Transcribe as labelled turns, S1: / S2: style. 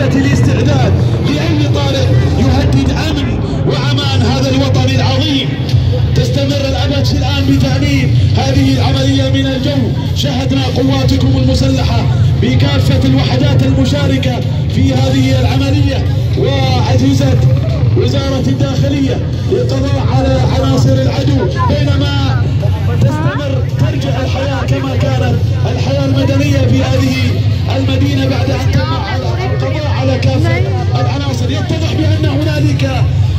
S1: حالة الاستعداد لأي طارئ يهدد أمن وأمان هذا الوطن العظيم. تستمر الأباتش الآن بتأمين هذه العملية من الجو. شاهدنا قواتكم المسلحة بكافة الوحدات المشاركة في هذه العملية وأجهزة وزارة الداخلية للقضاء على عناصر العدو، بينما ترجع الحياة كما كانت الحياة المدنية في هذه المدينة بعد أن تم القضاء على كافة العناصر. يتضح بأن هنالك